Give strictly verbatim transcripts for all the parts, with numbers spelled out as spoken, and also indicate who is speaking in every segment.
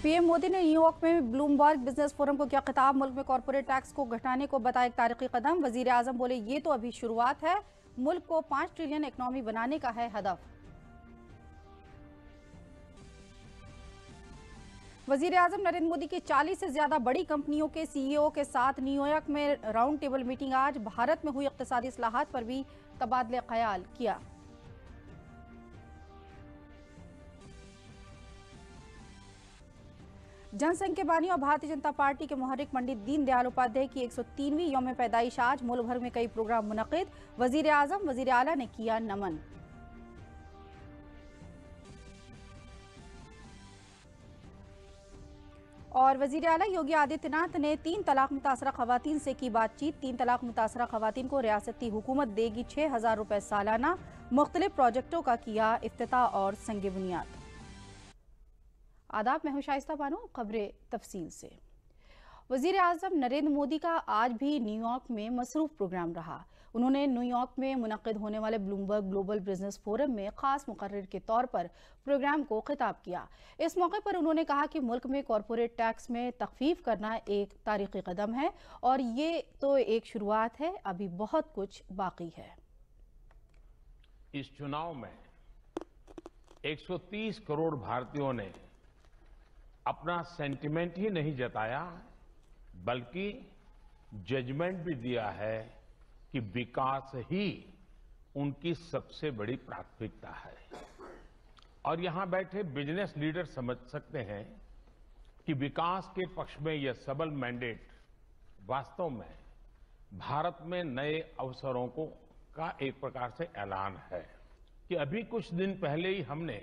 Speaker 1: PM Modi ने New York में Bloomberg business forum को किया खिताब। मुल्क में कॉर्पोरेट टैक्स को घटाने को बताया एक तारीखी कदम। वजीर आजम बोले ये तो अभी शुरुआत है, मुल्क को पांच ट्रिलियन इकोनॉमी बनाने का है हदफ। वजीर आजम नरेंद्र मोदी की चालीस से ज्यादा बड़ी कंपनियों के सीईओ के साथ न्यूयॉर्क में राउंड टेबल मीटिंग। आज भारत में हुई इक्तिसादी इस्लाहात पर भी तबादले ख्याल किया। जनसंघ के बानी और भारतीय जनता पार्टी के मुहर्रिक पंडित दीनदयाल उपाध्याय की एक सौ तीनवीं यौम पैदाइश आज मुल्क भर में कई प्रोग्राम मुनक्किद। वजीर आजम वजीर आला ने किया नमन। और वजीर आला योगी आदित्यनाथ ने तीन तलाक मुतासरा खवातीन से की बातचीत। तीन तलाक मुतासरा खवातीन को रियासती हुकूमत देगी छह हजार रुपए सालाना। मुख्तलिफ प्रोजेक्टों का किया इफ्तिताह और संग बुनियाद। आदाब, मैं हूं शाइस्ता बानो। खबरें तफसील से। वजीर आजम नरेंद्र मोदी का आज भी न्यूयॉर्क में मसरूफ प्रोग्राम रहा। उन्होंने न्यूयॉर्क में मुनक्किद होने वाले ब्लूमबर्ग ग्लोबल बिजनेस फोरम में खास मुकर्रर के तौर पर प्रोग्राम को खिताब किया। इस मौके पर उन्होंने कहा कि मुल्क में कॉरपोरेट टैक्स में तखफीफ करना एक तारीखी कदम है और ये तो एक शुरुआत है, अभी बहुत कुछ बाकी है।
Speaker 2: इस चुनाव में एक सौ तीस करोड़ भारतीयों ने अपना सेंटिमेंट ही नहीं जताया, बल्कि जजमेंट भी दिया है कि विकास ही उनकी सबसे बड़ी प्राथमिकता है। और यहां बैठे बिजनेस लीडर समझ सकते हैं कि विकास के पक्ष में यह सबल मैंडेट वास्तव में भारत में नए अवसरों को का एक प्रकार से ऐलान है कि अभी कुछ दिन पहले ही हमने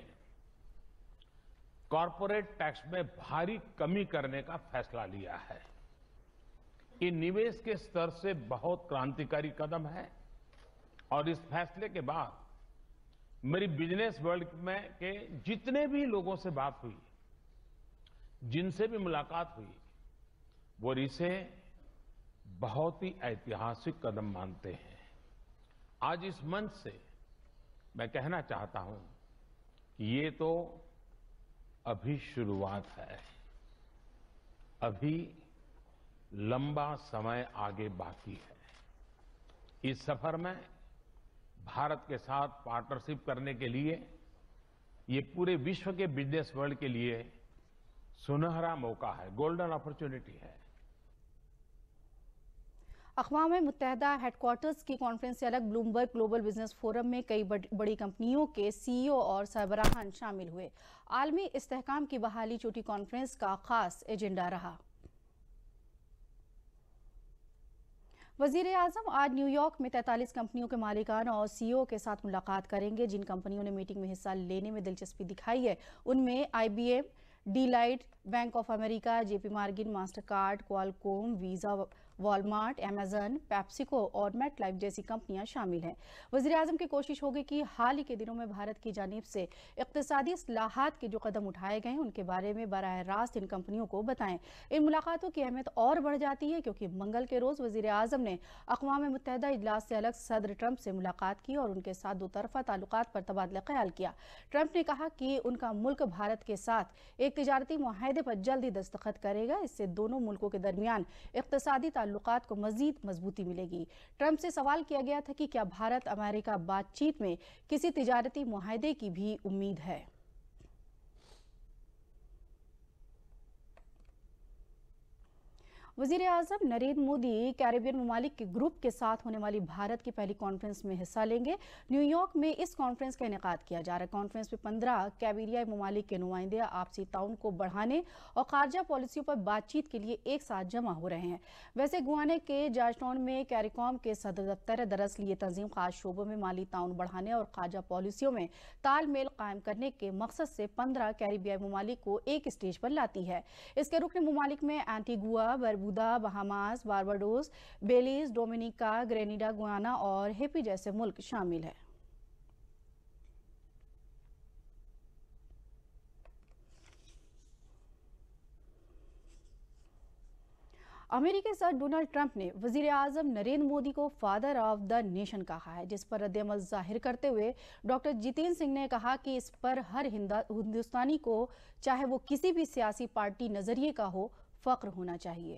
Speaker 2: कॉरपोरेट टैक्स में भारी कमी करने का फैसला लिया है। ये निवेश के स्तर से बहुत क्रांतिकारी कदम है और इस फैसले के बाद मेरी बिजनेस वर्ल्ड में के जितने भी लोगों से बात हुई, जिनसे भी मुलाकात हुई, वो इसे बहुत ही ऐतिहासिक कदम मानते हैं। आज इस मंच से मैं कहना चाहता हूं कि ये तो अभी शुरुआत है, अभी लंबा समय आगे बाकी है। इस सफर में भारत के साथ पार्टनरशिप करने के लिए ये पूरे विश्व के बिजनेस वर्ल्ड के लिए सुनहरा मौका है, गोल्डन अपॉर्चुनिटी है।
Speaker 1: अक़वाम मुत्तहिदा हेडक्वार्टर्स की कॉन्फ्रेंस से अलग ब्लूमबर्ग ग्लोबल बिजनेस फोरम में कई बड़ी कंपनियों के सीईओ और सरबराहान शामिल हुए। आलमी इस्तेहकाम की बहाली चोटी कॉन्फ्रेंस का खास एजेंडा रहा। वजीर आजम आज न्यूयॉर्क में तैंतालीस कंपनियों के मालिकान और सीईओ के साथ मुलाकात करेंगे। जिन कंपनियों ने मीटिंग में हिस्सा लेने में दिलचस्पी दिखाई है उनमें IBM, Deloitte, Bank of America, JP Morgan, Mastercard, Qualcomm, Visa, Walmart, Amazon, PepsiCo और मेटलाइफ जैसी कंपनियां शामिल हैं। वज़ीर आज़म की कोशिश होगी कि हाल ही के दिनों में भारत की जानिब से इक़्तिसादी इस्लाहात के जो कदम उठाए गए हैं उनके बारे में बराह रास्त इन कंपनियों को बताएं। इन मुलाकातों की अहमियत और बढ़ जाती है क्योंकि मंगल के रोज़ वज़ीर आज़म ने अक़वाम मुत्तहिदा इजलास से अलग सदर ट्रंप से मुलाकात की और उनके साथ दो तरफ़ा ताल्लुकात पर तबादला ख्याल किया। ट्रंप ने कहा कि उनका मुल्क भारत के साथ एक तिजारती मुआहदे पर जल्दी दस्तखत करेगा। इससे दोनों मुल्कों के दरमियान इक़्तिसादी ताल्लुकात को मजीद मजबूती मिलेगी। ट्रंप से सवाल किया गया था कि क्या भारत अमेरिका बातचीत में किसी तिजारती मुआहदे की भी उम्मीद है। वज़ीर आज़म नरेंद्र मोदी कैरेबियन ममालिक के ग्रुप के साथ होने वाली भारत की पहली कॉन्फ्रेंस में हिस्सा लेंगे। न्यूयॉर्क में इस कॉन्फ्रेंस का इनेकाद किया जा रहा है। कॉन्फ्रेंस में पंद्रह कैरिबियाई ममालिक के नुमाइंदे आपसी ताउन को बढ़ाने और खारजा पॉलिसियों पर बातचीत के लिए एक साथ जमा हो रहे हैं। वैसे गुआने के जॉर्जटाउन में कैरिकॉम के सदर दफ्तर है। दरअसल ये तंजीम खास शोबों में माली ताउन बढ़ाने और खारजा पॉलिसियों में तालमेल कायम करने के मकसद से पंद्रह कैरिबियाई ममालिक को एक स्टेज पर लाती है। इसके रुकन ममालिक में Antigua, Barbuda, Bahamas, Barbados, Belize, Dominica, Grenada, Guyana और हैती जैसे मुल्क शामिल हैं। अमेरिकी सदर डोनाल्ड ट्रंप ने वजीर आजम नरेंद्र मोदी को फादर ऑफ द नेशन कहा है, जिस पर रद्द-ए-अमल जाहिर करते हुए डॉक्टर जितेंद्र सिंह ने कहा कि इस पर हर हिंदुस्तानी को, चाहे वो किसी भी सियासी पार्टी नजरिए का हो, फख्र होना चाहिए।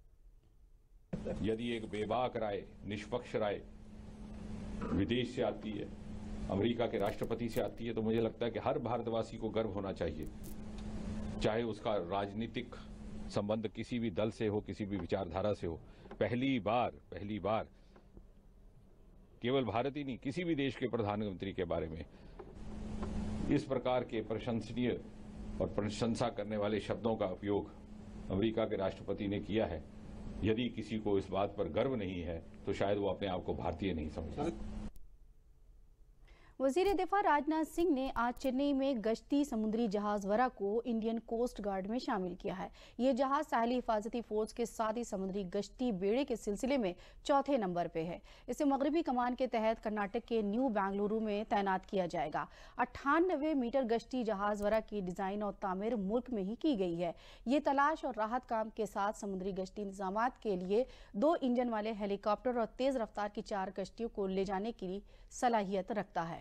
Speaker 3: यदि एक बेबाक राय, निष्पक्ष राय विदेश से आती है, अमेरिका के राष्ट्रपति से आती है, तो मुझे लगता है कि हर भारतवासी को गर्व होना चाहिए, चाहे उसका राजनीतिक संबंध किसी भी दल से हो, किसी भी विचारधारा से हो। पहली बार पहली बार केवल भारत ही नहीं, किसी भी देश के प्रधानमंत्री के बारे में इस प्रकार के प्रशंसनीय और प्रशंसा करने वाले शब्दों का उपयोग अमेरिका के राष्ट्रपति ने किया है। यदि किसी को इस बात पर गर्व नहीं है तो शायद वो अपने आप को भारतीय नहीं समझता।
Speaker 1: वजीर दिफा राजनाथ सिंह ने आज चेन्नई में गश्ती समुद्री जहाज वरा को इंडियन कोस्ट गार्ड में शामिल किया है। ये जहाज साहली हिफाजती फोर्स के साथ ही समुद्री गश्ती बेड़े के सिलसिले में चौथे नंबर पे है। इसे मगरबी कमान के तहत कर्नाटक के न्यू बेंगलुरु में तैनात किया जाएगा। अट्ठानबे मीटर गश्ती जहाज वरा की डिजाइन और तामीर मुल्क में ही की गई है। ये तलाश और राहत काम के साथ समुद्री गश्ती इंतजाम के लिए दो इंजन वाले हेलीकॉप्टर और तेज रफ्तार की चार कश्तियों को ले जाने की सलाहियत रखता है।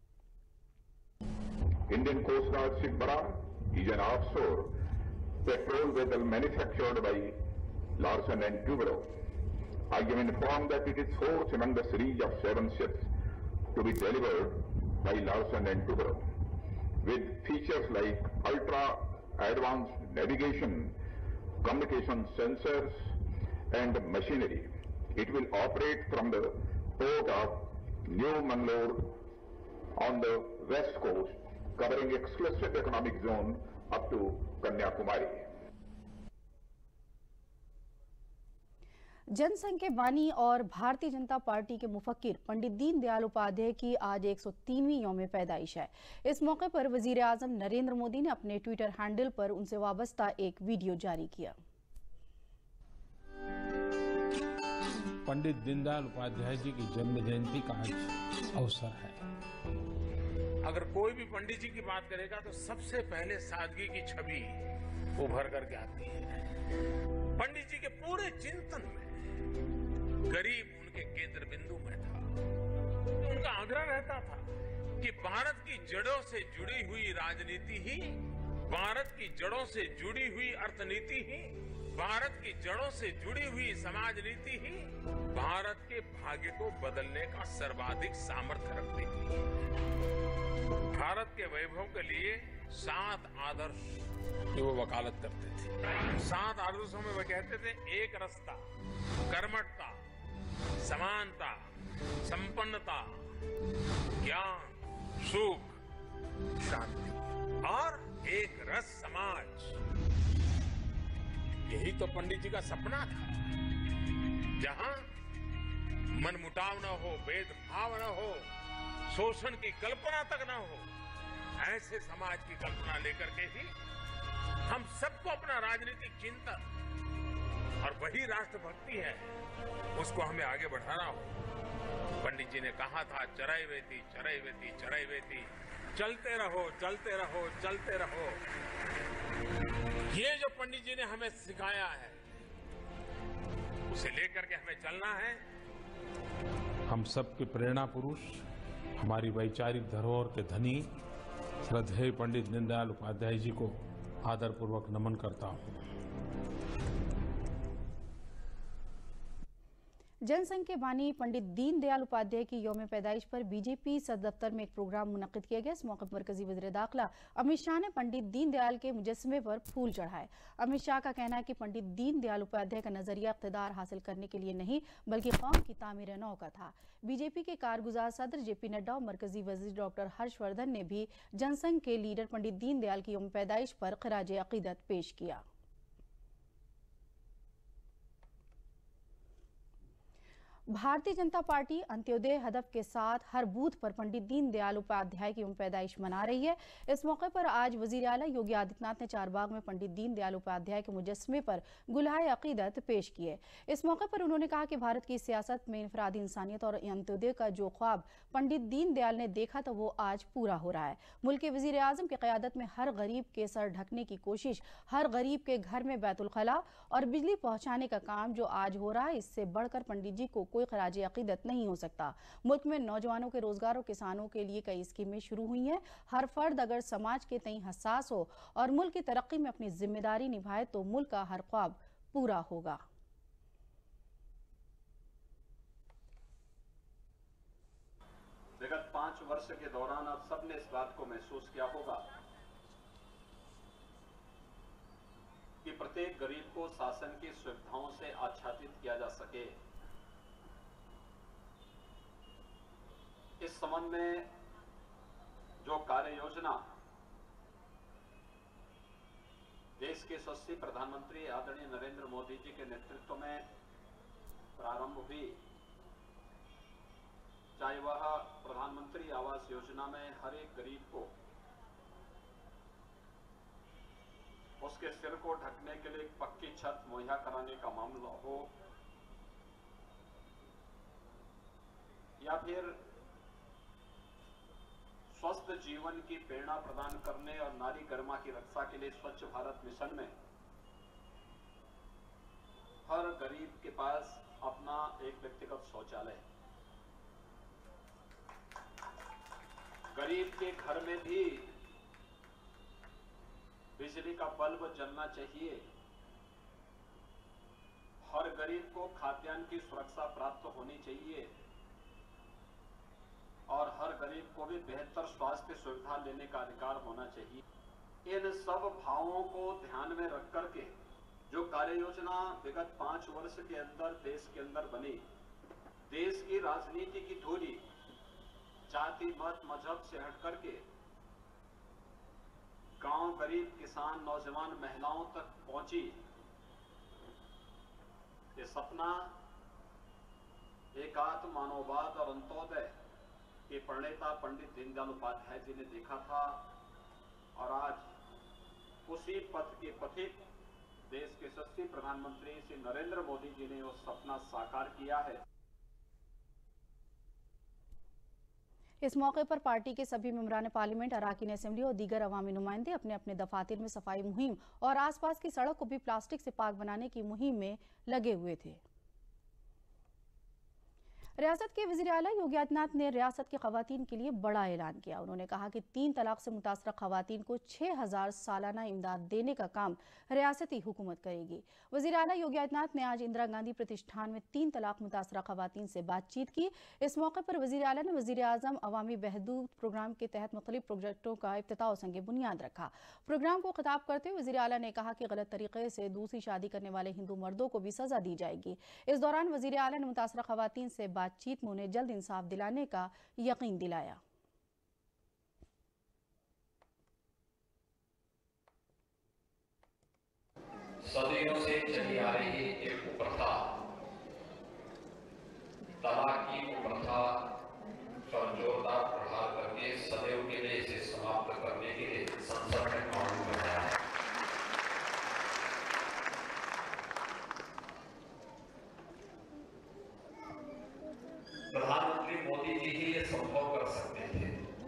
Speaker 4: Indian Coast Guard ship Bara is an offshore petrol vessel manufactured by Larsen and Toubro. I am informed that it is fourth among the series of seven ships to be delivered by Larsen and Toubro, with features like ultra advanced navigation, communication sensors, and machinery. It will operate from the port of New Mangalore on the west coast, covering exclusive economic zone up to Kanyakumari.
Speaker 1: Jansangh के बानी और Bharatiya Janata party के मुफक्किर पंडित दीनदयाल उपाध्याय की आज एक सौ तीनवीं यौम पैदाइश है। इस मौके पर वजीर आजम नरेंद्र मोदी ने अपने ट्विटर हैंडल पर उनसे वाबस्ता एक वीडियो जारी किया।
Speaker 2: पंडित दीनदयाल उपाध्याय जी की जन्म जयंती का आज अवसर है।
Speaker 5: अगर कोई भी पंडित जी की बात करेगा तो सबसे पहले सादगी की छवि उभर करके आती है। पंडित जी के पूरे चिंतन में गरीब उनके केंद्र बिंदु में था। उनका आग्रह रहता था कि भारत की जड़ों से जुड़ी हुई राजनीति ही, भारत की जड़ों से जुड़ी हुई अर्थनीति ही, भारत की जड़ों से जुड़ी हुई समाज नीति ही भारत के भाग्य को बदलने का सर्वाधिक सामर्थ्य रखती थी। भारत के वैभव के लिए सात आदर्श की वो वकालत करते थे। सात आदर्शों में वो कहते थे, एक रास्ता, कर्मठता, समानता, संपन्नता, ज्ञान, सुख, शांति और एक रस समाज। यही तो पंडित जी का सपना था, जहां मनमुटाव न हो, भेदभाव न हो, शोषण की कल्पना तक न हो। ऐसे समाज की कल्पना लेकर के ही हम सबको अपना राजनीतिक चिंतन और वही राष्ट्रभक्ति है, उसको हमें आगे बढ़ाना हो। पंडित जी ने कहा था, चराई वेती चराई वेती चराई वेती, चलते रहो चलते रहो चलते रहो। ये जो पंडित जी ने हमें सिखाया है, उसे लेकर के हमें चलना है।
Speaker 2: हम सबके प्रेरणा पुरुष, हमारी वैचारिक धरोहर के धनी श्रद्धेय पंडित दीनदयाल उपाध्याय जी को आदरपूर्वक नमन करता हूं।
Speaker 1: जनसंघ के बानी पंडित दीनदयाल उपाध्याय की यौम पैदाइश पर बीजेपी सदर दफ्तर में एक प्रोग्राम मुनक्किद किया गया। इस मौके पर मरकजी वज़ीर दाखिला अमित शाह ने पंडित दीनदयाल के मुजस्समे पर फूल चढ़ाए। अमित शाह का कहना है कि पंडित दीनदयाल उपाध्याय का नजरिया इक़्तिदार हासिल करने के लिए नहीं, बल्कि कौम की तामीर नौ का था। बीजेपी के कारगुजार सदर जेपी नड्डा और मरकजी वज़ीर डॉक्टर हर्षवर्धन ने भी जनसंघ के लीडर पंडित दीनदयाल की यौम पैदाइश पर ख़िराज अक़ीदत पेश किया। भारतीय जनता पार्टी अंत्योदय हदफ के साथ हर बूथ पर पंडित दीनदयाल उपाध्याय की यौम पैदाइश मना रही है। इस मौके पर आज वजीर आला योगी आदित्यनाथ ने चारबाग में पंडित दीनदयाल उपाध्याय के मुजस्समे पर गुलहाए अकीदत पेश किए। इस मौके पर उन्होंने कहा कि भारत की सियासत में इंफरादी इंसानियत और अंत्योदय का जो ख्वाब पंडित दीनदयाल ने देखा था वो आज पूरा हो रहा है। मुल्क के वजीर आजम की क़यादत में हर गरीब के सर ढकने की कोशिश, हर गरीब के घर में बैतुल खला और बिजली पहुँचाने का काम जो आज हो रहा है, इससे बढ़कर पंडित जी को कोई खराज अकीदत नहीं हो सकता। मुल्क में नौजवानों के रोजगार और किसानों के लिए कई स्कीमें शुरू हुई हैं। हर फर्द अगर समाज के तई हसास हो और मुल्क की तरक्की में अपनी जिम्मेदारी निभाए तो मुल्क का हर ख्वाब पूरा होगा।
Speaker 6: विगत पांच वर्ष के दौरान आप सबने इस बात को महसूस किया होगा कि प्रत्येक गरीब को शासन की सुविधाओं से आच्छादित किया जा सके। इस संबंध में जो कार्य योजना देश के यशस्वी प्रधानमंत्री आदरणीय नरेंद्र मोदी जी के नेतृत्व में प्रारंभ हुई, चाहे वह प्रधानमंत्री आवास योजना में हर एक गरीब को उसके सिर को ढकने के लिए एक पक्की छत मुहैया कराने का मामला हो, या फिर स्वस्थ जीवन की प्रेरणा प्रदान करने और नारी गरिमा की रक्षा के लिए स्वच्छ भारत मिशन में हर गरीब के पास अपना एक व्यक्तिगत शौचालय, गरीब के घर में भी बिजली का बल्ब जलना चाहिए, हर गरीब को खाद्यान्न की सुरक्षा प्राप्त होनी चाहिए और हर गरीब को भी बेहतर स्वास्थ्य सुविधा लेने का अधिकार होना चाहिए। इन सब भावों को ध्यान में रख करके जो कार्य योजना विगत पांच वर्ष के अंदर देश के अंदर बनी, देश की राजनीति की धूली जाति मत मजहब से हट करके गांव, गरीब, किसान, नौजवान, महिलाओं तक पहुंची, ये सपना एकात्म मानववाद और अंत्योदय के प्रणेता पंडित दीनदयाल उपाध्याय जी ने देखा था और आज उसी पथ के पथिक देश के यशस्वी प्रधानमंत्री श्री नरेंद्र मोदी जी ने वो सपना साकार किया है।
Speaker 1: इस मौके पर पार्टी के सभी मेंबरान पार्लियामेंट, अराकीन असेंबली और दीगर अवामी नुमाइंदे अपने अपने दफातर में सफाई मुहिम और आसपास की सड़क को भी प्लास्टिक से पाक बनाने की मुहिम में लगे हुए थे। रियासत के वज़ीर आला योगी आदित्यनाथ ने रियासत की खवातीन के लिए बड़ा ऐलान किया। उन्होंने कहा कि तीन तलाक से मुतासरा खवातीन को छः हजार सालाना इमदाद देने का काम रियासती हुकूमत करेगी। वज़ीर आला योगी आदित्यनाथ ने आज इंदिरा गांधी प्रतिष्ठान में तीन तलाक मुतासरा खवातीन से बातचीत की। इस मौके पर वज़ीर आला ने वज़ीर आज़म अवामी बहबूद प्रोग्राम के तहत मुख्तलिफ प्रोजेक्टों का इफ्तिताह और संग बुनियाद रखा। प्रोग्राम को खिताब करते हुए वज़ीर आला ने कहा कि गलत तरीके से दूसरी शादी करने वाले हिंदू मर्दों को भी सजा दी जाएगी। इस दौरान वज़ीर आला ने मुतासरा खवातीन से बातचीत में उन्हें जल्द इंसाफ दिलाने का यकीन दिलाया।
Speaker 6: सदियों से चली आ रही एक प्रथा, तलाक की प्रथा पर जोरदार प्रहार करके सदैव के लिए इसे समाप्त करने के लिए संसद में कानून बनाया है। प्रधानमंत्री मोदी जी ही ये संभव कर सकते थे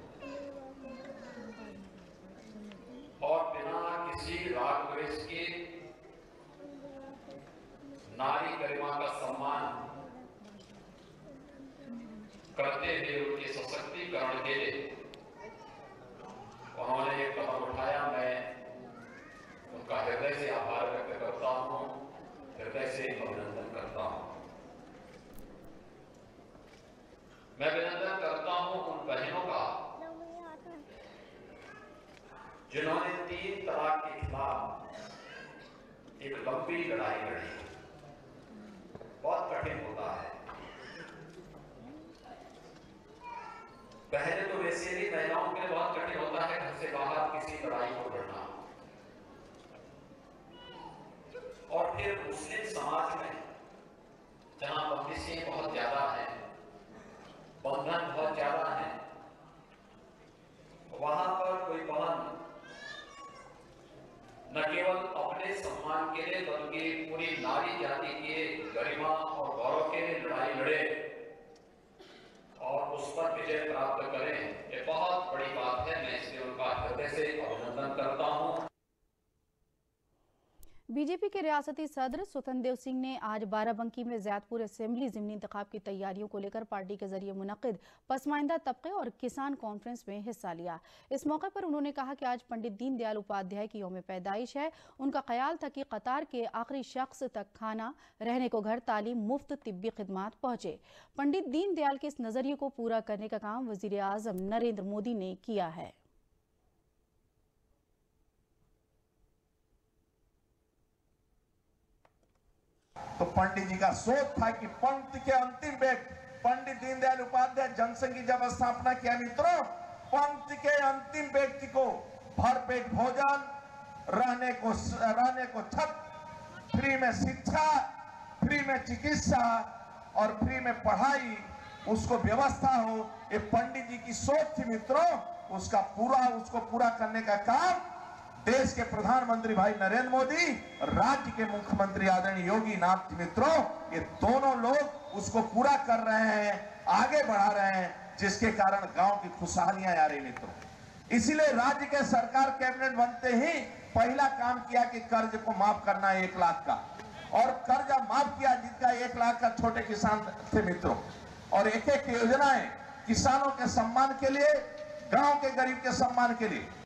Speaker 6: और बिना किसी राग द्वेष के नारी गरिमा का सम्मान करते हुए उनके सशक्तिकरण के लिए उन्होंने एक कदम उठाया। मैं उनका हृदय से आभार व्यक्त करता हूं, हृदय से अभिनंदन करता हूं। मैं अभिनंदन करता हूं उन बहनों का जिन्होंने तीन तलाक के खिलाफ एक लंबी लड़ाई लड़ी। बहुत कठिन होता है। पहले तो वैसे भी महिलाओं के लिए बहुत कठिन होता है घर से बाहर किसी लड़ाई को लड़ना, और फिर मुस्लिम समाज में जहां पब्लिसिटी बहुत ज्यादा है, बंधन बहुत ज्यादा है, वहां पर कोई बहन न केवल अपने सम्मान के लिए बल्कि पूरी नारी जाति के गरिमा और गौरव के लिए लड़ाई लड़े और उस पर विजय प्राप्त करें, ये बहुत बड़ी बात है। मैं इसलिए उनका हृदय से अभिनंदन करता हूं।
Speaker 1: बीजेपी के रियासती सदर स्वतंत्र देव सिंह ने आज बाराबंकी में ज़ैदपुर असेंबली ज़िमनी इंतखाब की तैयारियों को लेकर पार्टी के जरिए मुनक्किद पसमाइंदा तबके और किसान कॉन्फ्रेंस में हिस्सा लिया। इस मौके पर उन्होंने कहा कि आज पंडित दीनदयाल उपाध्याय की यौम पैदाइश है। उनका ख्याल था कि कतार के आखिरी शख्स तक खाना, रहने को घर, तालीम, मुफ्त तिब्बी खिदमात पहुंचे। पंडित दीनदयाल के इस नजरिए को पूरा करने का काम वजीर आजम नरेंद्र मोदी ने किया है।
Speaker 7: तो पंडित जी का सोच था कि पंक्ति के अंतिम व्यक्ति पंडित दीनदयाल उपाध्याय जनसंघ की जब स्थापना किया मित्रों, पंक्ति के अंतिम व्यक्ति को भरपेट भोजन, रहने को रहने को छत, फ्री में शिक्षा, फ्री में चिकित्सा और फ्री में पढ़ाई, उसको व्यवस्था हो। ये पंडित जी की सोच थी मित्रों। उसका पूरा उसको पूरा करने का काम देश के प्रधानमंत्री भाई नरेंद्र मोदी, राज्य के मुख्यमंत्री आदरणीय योगी नाथ मित्रों, ये दोनों लोग उसको पूरा कर रहे हैं, आगे बढ़ा रहे हैं, जिसके कारण गांव की खुशहालियां आ रही मित्रों। इसीलिए राज्य के सरकार कैबिनेट बनते ही पहला काम किया कि कर्ज को माफ करना है एक लाख का, और कर्जा माफ किया जिसका एक लाख का छोटे किसान थे मित्रों, और एक एक योजनाएं किसानों के सम्मान के लिए, गांव के गरीब के सम्मान के लिए।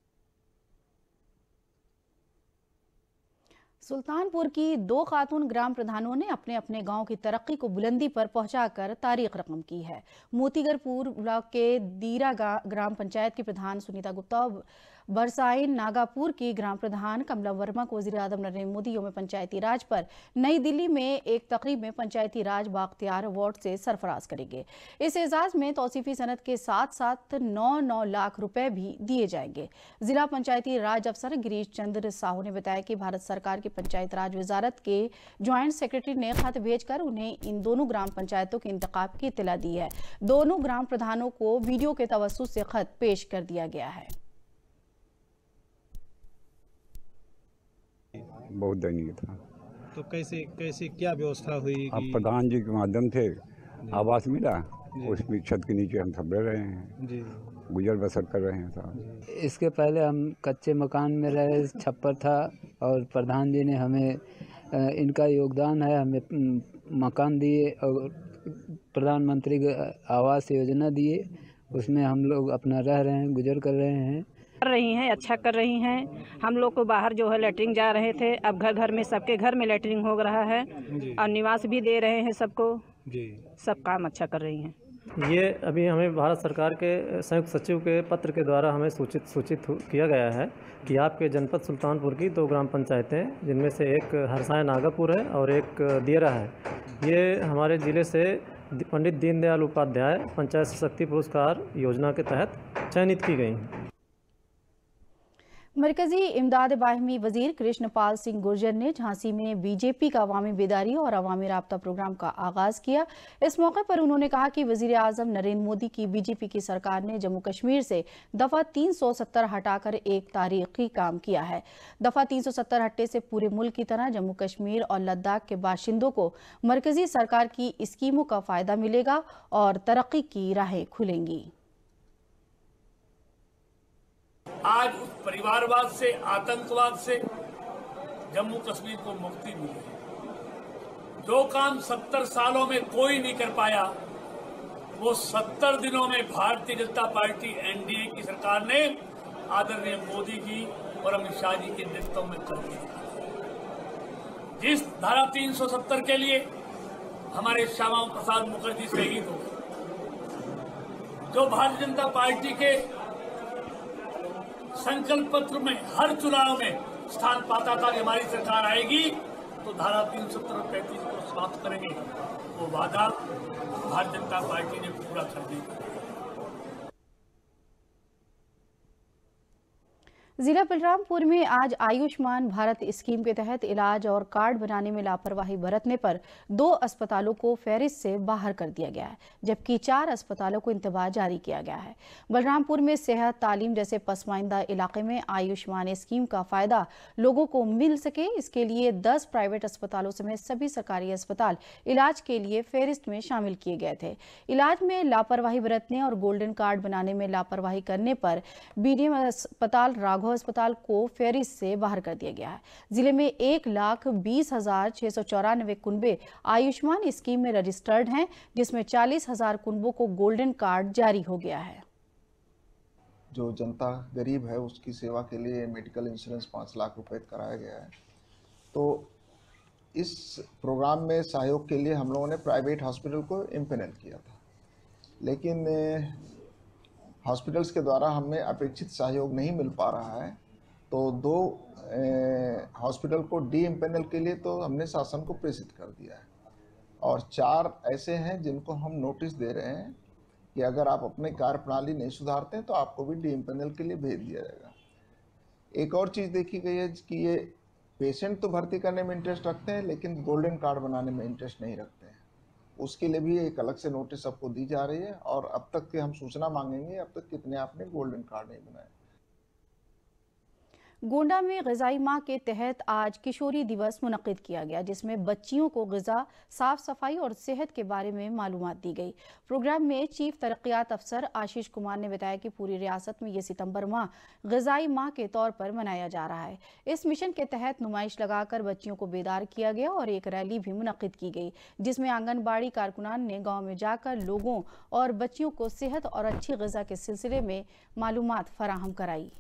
Speaker 1: सुल्तानपुर की दो खातून ग्राम प्रधानों ने अपने अपने गांव की तरक्की को बुलंदी पर पहुंचाकर तारीख रकम की है। मोतीगरपुर ब्लॉक के दीरा ग्राम पंचायत की प्रधान सुनीता गुप्ता और बरसाइन नागापुर की ग्राम प्रधान कमला वर्मा को वज़ीर आज़म नरेंद्र मोदी यौम पंचायती राज पर नई दिल्ली में एक तकरीब में पंचायती राज बाख्तियार अवार्ड से सरफराज करेंगे। इस एजाज में तौसीफी सनत के साथ साथ नौ नौ लाख रुपए भी दिए जाएंगे। जिला पंचायती राज अफसर गिरीश चंद्र साहू ने बताया कि भारत सरकार की पंचायत राज वजारत के ज्वाइंट सेक्रेटरी ने खत भेजकर उन्हें इन दोनों ग्राम पंचायतों के इंतखाब की इत्तला दी है। दोनों ग्राम प्रधानों को वीडियो के तवस्सुत से खत पेश कर दिया गया है।
Speaker 8: बहुत दयनीय था।
Speaker 9: तो कैसे कैसे क्या व्यवस्था हुई?
Speaker 8: अब प्रधान जी के माध्यम से आवास मिला, उसमें छत के नीचे हम सब रह रहे हैं जी, गुजर बसर कर रहे हैं साहब।
Speaker 10: इसके पहले हम कच्चे मकान में रहे, छप्पर था, और प्रधान जी ने हमें इनका योगदान है, हमें मकान दिए और प्रधानमंत्री आवास योजना दिए, उसमें हम लोग अपना रह रहे हैं, गुजर कर रहे हैं।
Speaker 11: कर रही हैं, अच्छा कर रही हैं। हम लोग को बाहर जो है लैट्रिन जा रहे थे, अब घर घर में सबके घर में लैट्रिन हो रहा है और निवास भी दे रहे हैं सबको जी। सब काम अच्छा कर रही हैं।
Speaker 12: ये अभी हमें भारत सरकार के संयुक्त सचिव के पत्र के द्वारा हमें सूचित सूचित किया गया है कि आपके जनपद सुल्तानपुर की दो ग्राम पंचायतें, जिनमें से एक हरसाय नागापुर है और एक दियरा है, ये हमारे ज़िले से पंडित दीनदयाल उपाध्याय पंचायत शक्ति पुरस्कार योजना के तहत चयनित की गई हैं।
Speaker 1: मरकजी इमदाद बाहिमी वजीर कृष्णपाल सिंह गुर्जर ने झांसी में बीजेपी का अवामी बेदारी और अवामी राब्ता प्रोग्राम का आगाज किया। इस मौके पर उन्होंने कहा कि वजीर आजम नरेंद्र मोदी की बीजेपी की सरकार ने जम्मू कश्मीर से दफा तीन सौ सत्तर हटाकर एक तारीखी काम किया है। दफा तीन सौ सत्तर हटने से पूरे मुल्क की तरह जम्मू कश्मीर और लद्दाख के बाशिंदों को मरकजी सरकार की स्कीमों का फायदा मिलेगा और तरक्की की राहें खुलेंगी।
Speaker 13: आज उस परिवारवाद से, आतंकवाद से जम्मू कश्मीर को मुक्ति मिली। जो काम सत्तर सालों में कोई नहीं कर पाया, वो सत्तर दिनों में भारतीय जनता पार्टी एनडीए की सरकार ने आदरणीय मोदी जी और अमित शाह जी के नेतृत्व में कर दिया। जिस धारा तीन सौ सत्तर के लिए हमारे श्यामा प्रसाद मुखर्जी शहीद हो, जो भारतीय जनता पार्टी के संकल्प पत्र में हर चुनाव में स्थान पाता था कि हमारी सरकार आएगी तो धारा तीन सौ सत्तर और पैंतीस को समाप्त करेंगे, वो वादा भारतीय जनता पार्टी ने पूरा कर दिया।
Speaker 1: जिला बलरामपुर में आज आयुष्मान भारत स्कीम के तहत इलाज और कार्ड बनाने में लापरवाही बरतने पर दो अस्पतालों को फहरिस्त से बाहर कर दिया गया है, जबकि चार अस्पतालों को इंतबाह जारी किया गया है। बलरामपुर में सेहत, तालीम जैसे पसमाइंदा इलाके में आयुष्मान स्कीम का फायदा लोगों को मिल सके, इसके लिए दस प्राइवेट अस्पतालों समेत सभी सरकारी अस्पताल इलाज के लिए फहरिस्त में शामिल किए गए थे। इलाज में लापरवाही बरतने और गोल्डन कार्ड बनाने में लापरवाही करने पर बीडीएम अस्पताल राघव अस्पताल को फहरिस्त से बाहर कर दिया गया है। जिले में एक लाख बीस हजार छह सौ चौरानवे कुनबे आयुष्मान स्कीम में रजिस्टर्ड हैं, जिसमें चालीस हजार कुनबों को गोल्डन कार्ड जारी हो गया है।
Speaker 14: जो जनता गरीब है उसकी सेवा के लिए मेडिकल इंश्योरेंस पाँच लाख रुपए कराया गया है। तो इस प्रोग्राम में सहयोग के लिए हम लोगों ने प्राइवेट हॉस्पिटल को इम्पैनल किया था, लेकिन हॉस्पिटल्स के द्वारा हमें अपेक्षित सहयोग नहीं मिल पा रहा है। तो दो हॉस्पिटल को डी इम्पैनल के लिए तो हमने शासन को प्रेषित कर दिया है, और चार ऐसे हैं जिनको हम नोटिस दे रहे हैं कि अगर आप अपने कार्य प्रणाली नहीं सुधारते हैं तो आपको भी डी इम्पैनल के लिए भेज दिया जाएगा। एक और चीज़ देखी गई है कि ये पेशेंट तो भर्ती करने में इंटरेस्ट रखते हैं, लेकिन गोल्डन कार्ड बनाने में इंटरेस्ट नहीं रखते हैं। उसके लिए भी एक अलग से नोटिस सबको दी जा रही है, और अब तक के हम सूचना मांगेंगे अब तक कितने आपने गोल्डन कार्ड नहीं बनाए।
Speaker 1: गोंडा में ग़िज़ाई माह के तहत आज किशोरी दिवस मुनक़िद किया गया, जिसमें बच्चियों को ग़िज़ा, साफ सफाई और सेहत के बारे में मालूमात दी गई। प्रोग्राम में चीफ तरक्यात अफसर आशीष कुमार ने बताया कि पूरी रियासत में ये सितंबर माह ग़िज़ाई माह के तौर पर मनाया जा रहा है। इस मिशन के तहत नुमाइश लगाकर बच्चियों को बेदार किया गया और एक रैली भी मुनक़िद की गई, जिसमें आंगनबाड़ी कारकुनान ने गाँव में जाकर लोगों और बच्चियों को सेहत और अच्छी ग़िज़ा के सिलसिले में मालूमात फराहम कराई।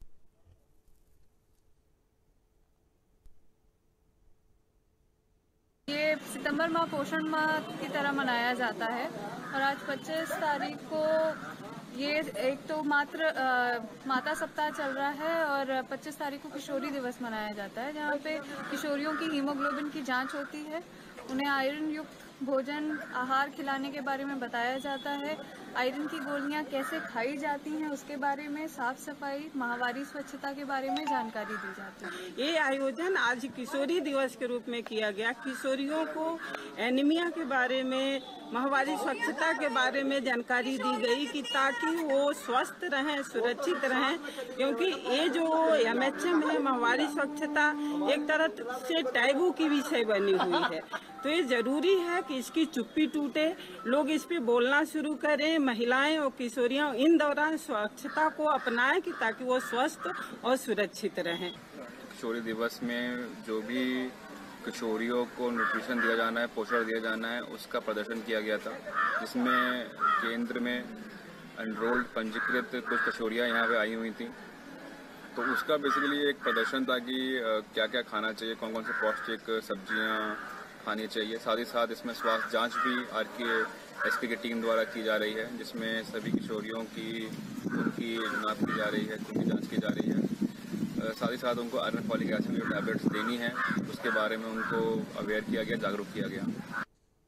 Speaker 15: ये सितंबर माह पोषण माह की तरह मनाया जाता है, और आज पच्चीस तारीख को ये एक तो मात्र आ, माता सप्ताह चल रहा है, और पच्चीस तारीख को किशोरी दिवस मनाया जाता है, जहाँ पे किशोरियों की हीमोग्लोबिन की जांच होती है, उन्हें आयरन युक्त भोजन आहार खिलाने के बारे में बताया जाता है, आयरन की गोलियां कैसे खाई जाती हैं उसके बारे में, साफ सफाई, माहवारी स्वच्छता के बारे में जानकारी दी जाती है।
Speaker 16: ये आयोजन आज किशोरी दिवस के रूप में किया गया। किशोरियों को एनीमिया के बारे में, माहवारी स्वच्छता के बारे में जानकारी दी गई कि ताकि वो स्वस्थ रहें, सुरक्षित रहें, क्योंकि ये जो एम एच एम है, माहवारी स्वच्छता, एक तरह से टैबू की विषय बनी हुई है। तो ये जरूरी है कि इसकी चुप्पी टूटे, लोग इस पे बोलना शुरू करें, महिलाएं और किशोरियां इन दौरान स्वच्छता को अपनाएं कि ताकि वो स्वस्थ और सुरक्षित रहें।
Speaker 17: किशोरी दिवस में जो भी किशोरियों को न्यूट्रिशन दिया जाना है, पोषण दिया जाना है, उसका प्रदर्शन किया गया था, जिसमें केंद्र में एनरोल्ड पंजीकृत कुछ किशोरियाँ यहाँ पे आई हुई थी। तो उसका बेसिकली एक प्रदर्शन था कि क्या क्या खाना चाहिए, कौन कौन से पौष्टिक सब्जियाँ खानी चाहिए। साथ ही साथ इसमें स्वास्थ्य जांच भी आर के एस पी की टीम द्वारा की जा रही है, जिसमें सभी किशोरियों की उनकी नाप की जा रही है, उनकी जांच की जा रही है। साथ ही साथ उनको आयरन फॉलिक एसिड की टैबलेट्स देनी है, उसके बारे में उनको अवेयर किया गया, जागरूक किया गया।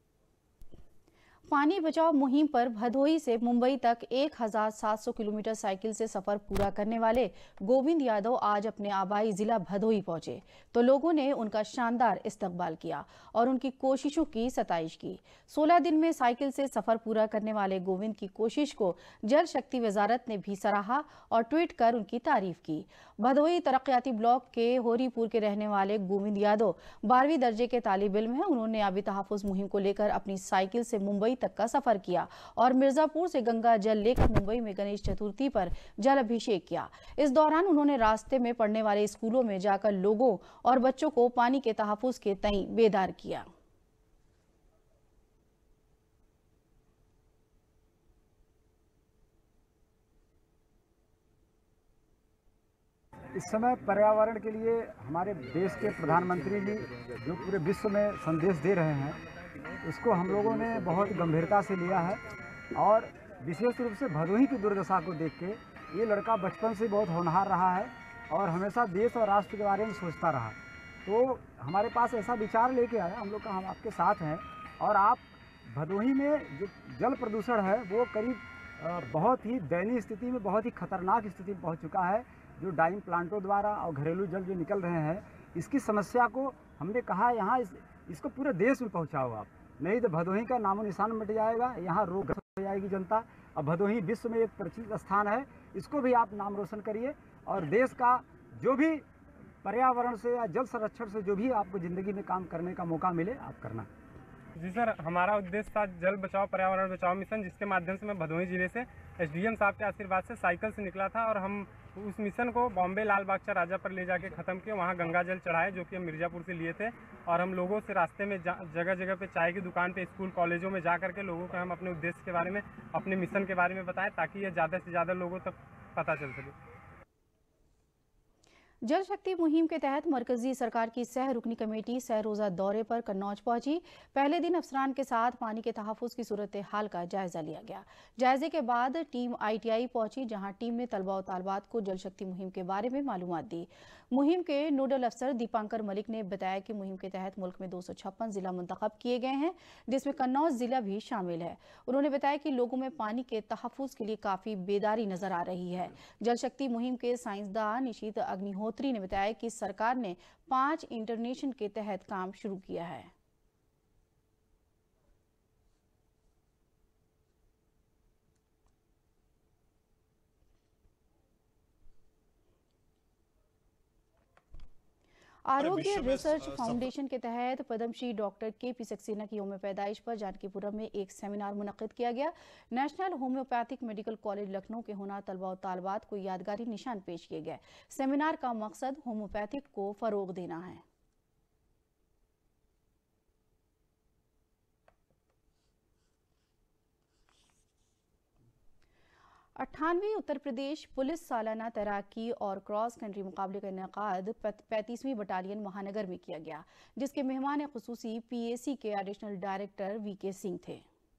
Speaker 1: पानी बचाओ मुहिम पर भदोही से मुंबई तक एक हज़ार सात सौ किलोमीटर साइकिल से सफर पूरा करने वाले गोविंद यादव आज अपने आबाई जिला भदोही पहुंचे, तो लोगों ने उनका शानदार इस्तकबाल किया और उनकी कोशिशों की सताइश की। सोलह दिन में साइकिल से सफर पूरा करने वाले गोविंद की कोशिश को जल शक्ति वजारत ने भी सराहा और ट्वीट कर उनकी तारीफ की। भदोही तरक्याती ब्लॉक के होरीपुर के रहने वाले गोविंद यादव बारहवीं दर्जे के तालिब इल्म हैं। उन्होंने आबी तहफ़्फ़ुज़ मुहिम को लेकर अपनी साइकिल से मुंबई तक का सफर किया और मिर्जापुर से गंगा जल लेकर मुंबई में गणेश चतुर्थी पर जल अभिषेक किया। इस दौरान उन्होंने रास्ते में पढ़ने वाले स्कूलों में जाकर लोगों और बच्चों को पानी के तहफ़्फ़ुज़ के तई बेदार किया।
Speaker 18: इस समय पर्यावरण के लिए हमारे देश के प्रधानमंत्री जी जो पूरे विश्व में संदेश दे रहे हैं, उसको हम लोगों ने बहुत गंभीरता से लिया है, और विशेष रूप से भदोही की दुर्दशा को देख के ये लड़का बचपन से बहुत होनहार रहा है और हमेशा देश और राष्ट्र के बारे में सोचता रहा। तो हमारे पास ऐसा विचार लेके आया, हम लोग का हम आपके साथ हैं। और आप भदोही में जो जल प्रदूषण है वो करीब बहुत ही दयनीय स्थिति में, बहुत ही खतरनाक स्थिति में पहुँच चुका है। जो डाइंग प्लांटों द्वारा और घरेलू जल जो निकल रहे हैं, इसकी समस्या को हमने कहा यहाँ इस, इसको पूरे देश में पहुँचाओ आप, नहीं तो भदोही का नामो निशान मिट जाएगा, यहाँ रोग हो जाएगी जनता। अब भदोही विश्व में एक परिचित स्थान है, इसको भी आप नाम रोशन करिए और देश का जो भी पर्यावरण से या जल संरक्षण से जो भी आपको ज़िंदगी में काम करने का मौका मिले आप करना।
Speaker 19: जी सर, हमारा उद्देश्य था जल बचाओ पर्यावरण बचाओ मिशन, जिसके माध्यम से मैं भदोही जिले से एसडीएम साहब के आशीर्वाद से साइकिल से निकला था और हम उस मिशन को बॉम्बे लाल बागचा राजा पर ले जाके ख़त्म किए। वहाँ गंगा जल चढ़ाए जो कि हम मिर्ज़ापुर से लिए थे और हम लोगों से रास्ते में जगह जगह पे चाय की दुकान पे, स्कूल कॉलेजों में जा करके लोगों को हम अपने उद्देश्य के बारे में, अपने मिशन के बारे में बताएं ताकि ये ज़्यादा से ज़्यादा लोगों तक पता चल सके।
Speaker 1: जल शक्ति मुहिम के तहत मरकजी सरकार की सह रुकनी कमेटी सह रोज़ा दौरे पर कन्नौज पहुंची। पहले दिन अफसरान के साथ पानी के तहफ़्फ़ुज़ की सूरत हाल का जायजा लिया गया। जायजे के बाद टीम आईटीआई पहुंची, जहां टीम ने तलबा और तालबात को जल शक्ति मुहिम के बारे में मालूमात दी। मुहिम के नोडल अफसर दीपांकर मलिक ने बताया कि मुहिम के तहत मुल्क में दो सौ छप्पन जिला मुंतखब किए गए हैं, जिसमें कन्नौज जिला भी शामिल है। उन्होंने बताया कि लोगों में पानी के तहफ़्फ़ुज़ के लिए काफ़ी बेदारी नजर आ रही है। जल शक्ति मुहिम के साइंसदान निशित अग्निहोत्री ने बताया कि सरकार ने पांच इंटरनेशन के तहत काम शुरू किया है। आरोग्य रिसर्च फाउंडेशन के तहत Padmashri doctor K P Saxena की यौम पैदाइश पर जानकीपुरम में एक सेमिनार मुनक्किद किया गया। National Homeopathic Medical College Lucknow के होना तलबा और तालबात को यादगारी निशान पेश किए गए। सेमिनार का मकसद होम्योपैथिक को फरोग देना है। अट्ठानवी उत्तर प्रदेश पुलिस सालाना तैराकी और क्रॉस कंट्री मुकाबले का इनेकाद पैंतीसवीं बटालियन महानगर में किया गया, जिसके मेहमान खुसूसी पीएसी के additional director V K Singh थे।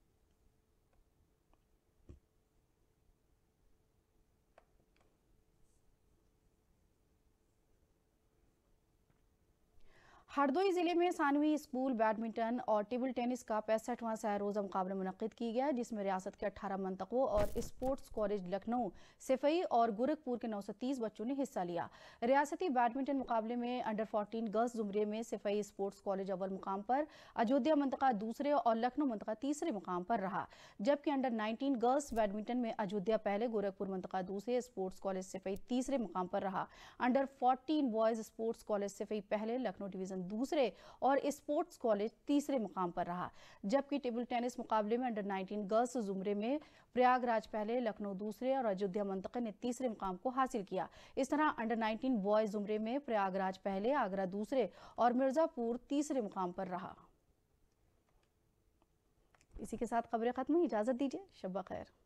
Speaker 1: हरदोई जिले में सानवी स्कूल बैडमिंटन और टेबल टेनिस का पैंसठवां सह रोज़ा मुकाबला मुनक्किद किया गया, जिसमें रियासत के अठारह मंतकों और स्पोर्ट्स कॉलेज लखनऊ, सिफई और गोरखपुर के नौ सौ तीस बच्चों ने हिस्सा लिया। रियासती बैडमिंटन मुकाबले में अंडर चौदह गर्ल्स जुमरे में सिफई स्पोर्ट्स कॉलेज अव्वल मुकाम पर, अयोध्या मंतका दूसरे और लखनऊ मंतका तीसरे मुकाम पर रहा, जबकि अंडर उन्नीस गर्ल्स बैडमिंटन में अयोध्या पहले, गोरखपुर मंतका दूसरे, स्पोर्ट्स कॉलेज सिफई तीसरे मुकाम पर रहा। अंडर चौदह बॉयज स्पोर्ट्स कॉलेज सिफई पहले, लखनऊ डिवीजन दूसरे और स्पोर्ट्स कॉलेज तीसरे मुकाम पर रहा, जबकि टेबल टेनिस मुकाबले में अंडर उन्नीस गर्ल्स जुमरे में प्रयागराज पहले, लखनऊ दूसरे और अयोध्या मंतके ने तीसरे मुकाम को हासिल किया। इस तरह अंडर उन्नीस बॉयज जुमरे में प्रयागराज पहले, आगरा दूसरे और मिर्जापुर तीसरे मुकाम पर रहा। इसी के साथ खबरें खत्म हुई। इजाजत दीजिए, शब्बा खैर।